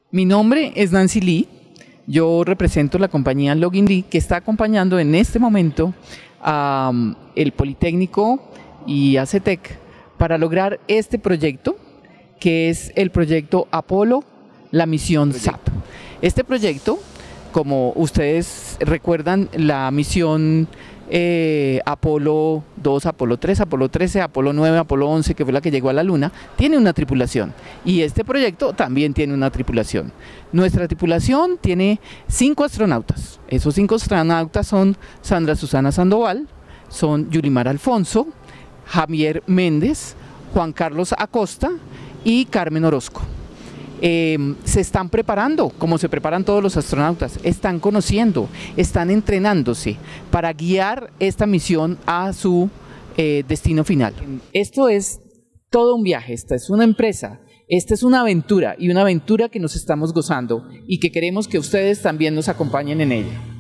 Mi nombre es Nancy Lee, yo represento la compañía Login Lee, que está acompañando en este momento a el Politécnico y a CETEC para lograr este proyecto, que es el proyecto Apolo, la misión SAP. Este proyecto, como ustedes recuerdan, la misión Apolo 2, Apolo 3, Apolo 13, Apolo 9, Apolo 11, que fue la que llegó a la Luna, tiene una tripulación, y este proyecto también tiene una tripulación. Nuestra tripulación tiene 5 astronautas. Esos 5 astronautas son Sandra Susana Sandoval, son Yulimar Alfonso, Javier Méndez, Juan Carlos Acosta y Carmen Orozco. Se están preparando, como se preparan todos los astronautas, están conociendo, están entrenándose para guiar esta misión a su destino final. Esto es todo un viaje, esta es una empresa, esta es una aventura, y una aventura que nos estamos gozando y que queremos que ustedes también nos acompañen en ella.